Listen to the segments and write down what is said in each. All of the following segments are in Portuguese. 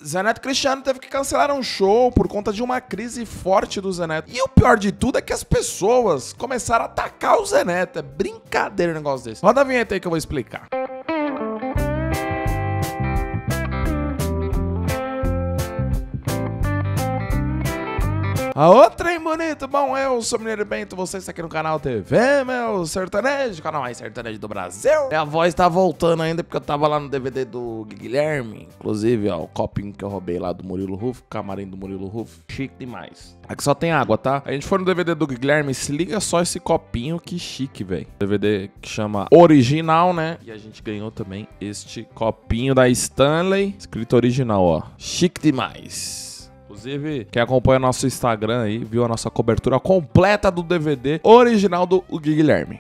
Zé Neto Cristiano teve que cancelar um show por conta de uma crise forte do Zé Neto. E o pior de tudo é que as pessoas começaram a atacar o Zé Neto. É brincadeira um negócio desse. Roda a vinheta aí que eu vou explicar. A outra, hein, bonito? Bom, eu sou o Mineiro Bento, você está aqui no canal TV, meu sertanejo, canal mais sertanejo do Brasil. Minha voz tá voltando ainda porque eu tava lá no DVD do Guilherme. Inclusive, ó, o copinho que eu roubei lá do Murilo Rufo, camarim do Murilo Rufo, chique demais. Aqui só tem água, tá? A gente foi no DVD do Guilherme, se liga só esse copinho, que chique, velho. DVD que chama Original, né? E a gente ganhou também este copinho da Stanley, escrito original, ó. Chique demais. Inclusive, quem acompanha nosso Instagram aí, viu a nossa cobertura completa do DVD original do Guilherme.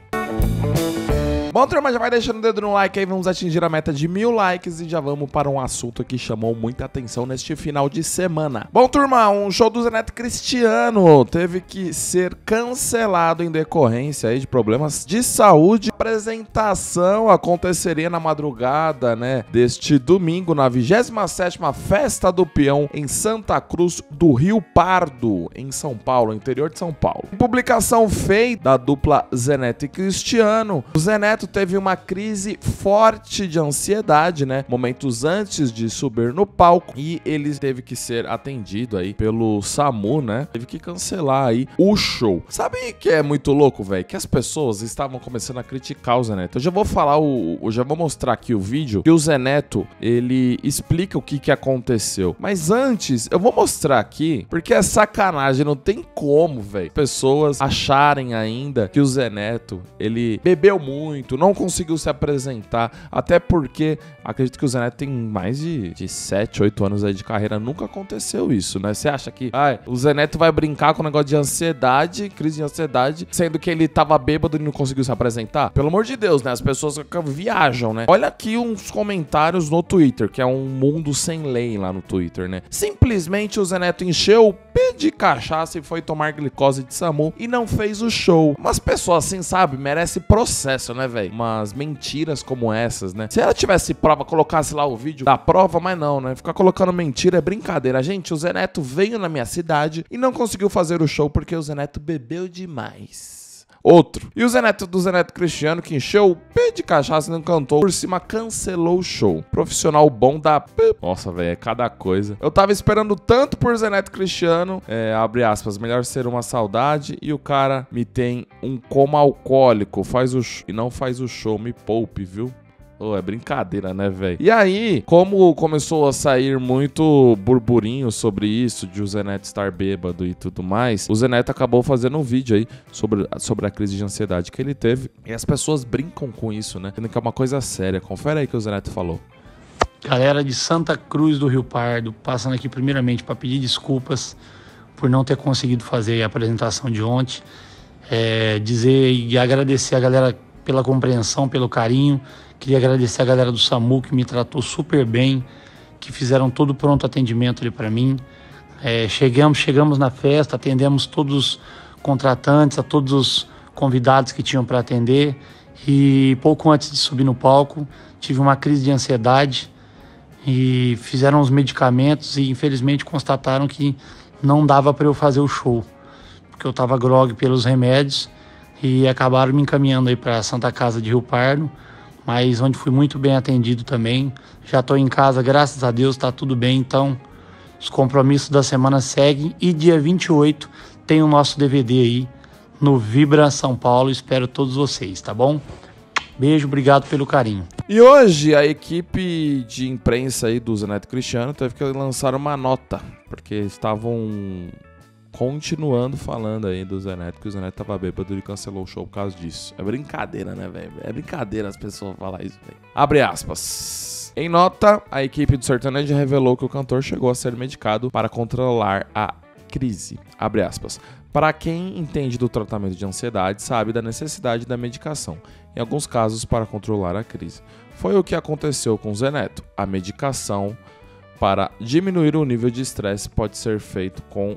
Bom, turma, já vai deixando o dedo no like aí, vamos atingir a meta de 1000 likes e já vamos para um assunto que chamou muita atenção neste final de semana. Bom, turma, um show do Zé Neto Cristiano teve que ser cancelado em decorrência aí de problemas de saúde. A apresentação aconteceria na madrugada, né, deste domingo, na 27ª Festa do Peão em Santa Cruz do Rio Pardo, em São Paulo, interior de São Paulo. Em publicação feita da dupla Zé Neto e Cristiano, o Zé Neto teve uma crise forte de ansiedade, né? Momentos antes de subir no palco, e ele teve que ser atendido aí pelo SAMU, né? Teve que cancelar aí o show. Sabe o que é muito louco, velho? Que as pessoas estavam começando a criticar o Zé Neto. Eu já vou falar, eu já vou mostrar aqui o vídeo que o Zé Neto, ele explica o que aconteceu. Mas antes, eu vou mostrar aqui, porque é sacanagem, não tem como, velho, pessoas acharem ainda que o Zé Neto, ele bebeu muito, não conseguiu se apresentar, até porque acredito que o Zé Neto tem mais de 7, 8 anos aí de carreira, nunca aconteceu isso, né? Você acha que o Zé Neto vai brincar com o negócio de ansiedade, crise de ansiedade, sendo que ele tava bêbado e não conseguiu se apresentar? Pelo amor de Deus, né? As pessoas viajam, né? Olha aqui uns comentários no Twitter, que é um mundo sem lei lá no Twitter, né? Simplesmente o Zé Neto encheu o pé de cachaça e foi tomar glicose de SAMU e não fez o show. Umas pessoas assim, sabe, merece processo, né, velho? Umas mentiras como essas, né? Se ela tivesse prova, colocasse lá o vídeo da prova, mas não, né? Ficar colocando mentira é brincadeira. Gente, o Zé Neto veio na minha cidade e não conseguiu fazer o show porque o Zé Neto bebeu demais. Outro. E o Zé Neto do Zé Neto Cristiano, que encheu o pé de cachaça e não cantou, por cima cancelou o show. Profissional bom da... Nossa, velho, é cada coisa. Eu tava esperando tanto por Zé Neto Cristiano, abre aspas, melhor ser uma saudade, e o cara me tem um coma alcoólico, e não faz o show, me poupe, viu? Oh, é brincadeira, né, velho? E aí, como começou a sair muito burburinho sobre isso, de o Zé Neto estar bêbado e tudo mais, o Zé Neto acabou fazendo um vídeo aí sobre a crise de ansiedade que ele teve. E as pessoas brincam com isso, né? Sendo que é uma coisa séria. Confere aí que o Zé Neto falou. Galera de Santa Cruz do Rio Pardo, passando aqui primeiramente para pedir desculpas por não ter conseguido fazer a apresentação de ontem. Dizer e agradecer a galera pela compreensão, pelo carinho. Queria agradecer a galera do SAMU, que me tratou super bem, que fizeram todo o pronto atendimento ali para mim. Chegamos na festa, atendemos todos os contratantes, a todos os convidados que tinham para atender. E pouco antes de subir no palco, tive uma crise de ansiedade e fizeram os medicamentos e infelizmente constataram que não dava para eu fazer o show, porque eu estava grogue pelos remédios, e acabaram me encaminhando aí para a Santa Casa de Rio Pardo, mas onde fui muito bem atendido também. Já estou em casa, graças a Deus, está tudo bem. Então, os compromissos da semana seguem. E dia 28 tem o nosso DVD aí no Vibra São Paulo. Espero todos vocês, tá bom? Beijo, obrigado pelo carinho. E hoje a equipe de imprensa aí do Zé Neto Cristiano teve que lançar uma nota, porque estavam continuando falando aí do Zé Neto, que o Zé Neto tava bêbado e cancelou o show por causa disso. É brincadeira, né, velho? É brincadeira as pessoas falarem isso, velho. Abre aspas. Em nota, a equipe do sertanejo revelou que o cantor chegou a ser medicado para controlar a crise. Abre aspas. Para quem entende do tratamento de ansiedade, sabe da necessidade da medicação, em alguns casos para controlar a crise. Foi o que aconteceu com o Zé Neto. A medicação para diminuir o nível de estresse pode ser feito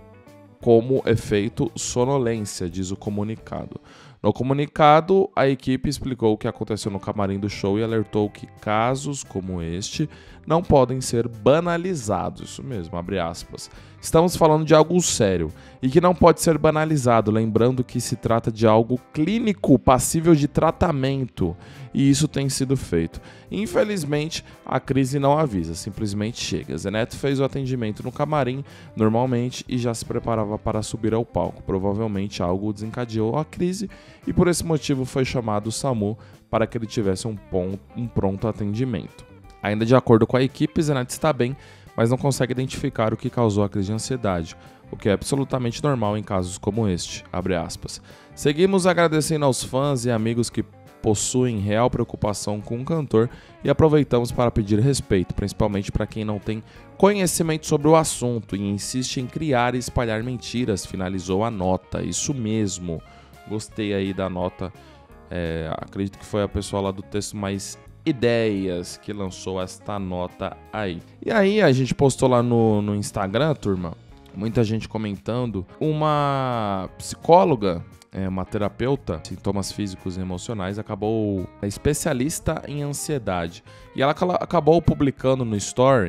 como efeito sonolência, diz o comunicado. No comunicado, a equipe explicou o que aconteceu no camarim do show e alertou que casos como este não podem ser banalizados. Isso mesmo, abre aspas. Estamos falando de algo sério e que não pode ser banalizado, lembrando que se trata de algo clínico, passível de tratamento, e isso tem sido feito. Infelizmente, a crise não avisa, simplesmente chega. Zé Neto fez o atendimento no camarim normalmente e já se preparava para subir ao palco. Provavelmente algo desencadeou a crise e por esse motivo foi chamado o SAMU para que ele tivesse um pronto atendimento. Ainda de acordo com a equipe, Zé Neto está bem, mas não consegue identificar o que causou a crise de ansiedade, o que é absolutamente normal em casos como este, abre aspas. Seguimos agradecendo aos fãs e amigos que possuem real preocupação com o cantor e aproveitamos para pedir respeito, principalmente para quem não tem conhecimento sobre o assunto e insiste em criar e espalhar mentiras, finalizou a nota, isso mesmo. Gostei aí da nota, acredito que foi a pessoa lá do Texto Mais Ideias que lançou esta nota aí. E aí a gente postou lá no Instagram, turma, muita gente comentando, uma psicóloga, uma terapeuta, sintomas físicos e emocionais, acabou especialista em ansiedade. E ela acabou publicando no Story,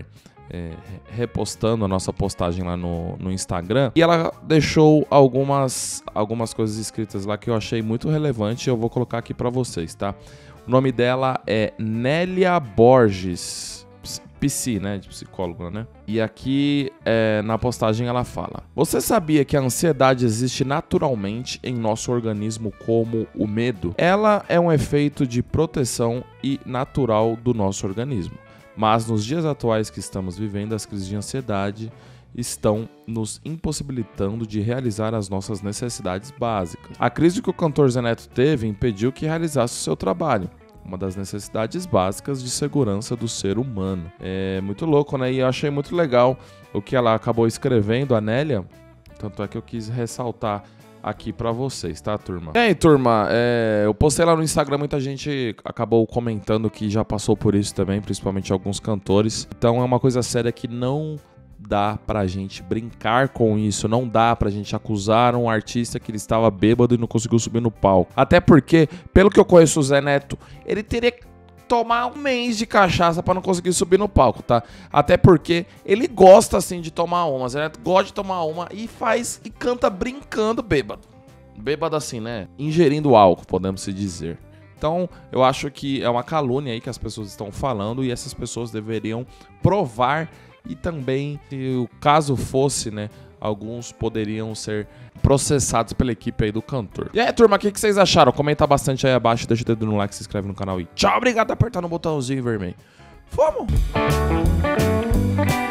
repostando a nossa postagem lá no Instagram, e ela deixou algumas coisas escritas lá que eu achei muito relevante e eu vou colocar aqui para vocês, tá? O nome dela é Nélia Borges, psi, né, de psicóloga, né? E aqui na postagem ela fala: você sabia que a ansiedade existe naturalmente em nosso organismo como o medo? Ela é um efeito de proteção e natural do nosso organismo. Mas nos dias atuais que estamos vivendo, as crises de ansiedade estão nos impossibilitando de realizar as nossas necessidades básicas. A crise que o cantor Zé Neto teve impediu que realizasse o seu trabalho, uma das necessidades básicas de segurança do ser humano. É muito louco, né? E eu achei muito legal o que ela acabou escrevendo, a Nélia, tanto é que eu quis ressaltar aqui pra vocês, tá, turma? E aí, turma, eu postei lá no Instagram, muita gente acabou comentando que já passou por isso também, principalmente alguns cantores. Então é uma coisa séria que não dá pra gente brincar com isso, não dá pra gente acusar um artista que ele estava bêbado e não conseguiu subir no palco. Até porque, pelo que eu conheço o Zé Neto, ele teria que tomar um mês de cachaça pra não conseguir subir no palco, tá? Até porque ele gosta, assim, de tomar uma. Zé Neto gosta de tomar uma e faz e canta brincando bêbado. Bêbado assim, né? Ingerindo álcool, podemos se dizer. Então, eu acho que é uma calúnia aí que as pessoas estão falando e essas pessoas deveriam provar. E também, se o caso fosse, né, alguns poderiam ser processados pela equipe aí do cantor. E aí, turma, o que vocês acharam? Comenta bastante aí abaixo, deixa o dedo no like, se inscreve no canal e tchau, obrigado por apertar no botãozinho vermelho. Vamos!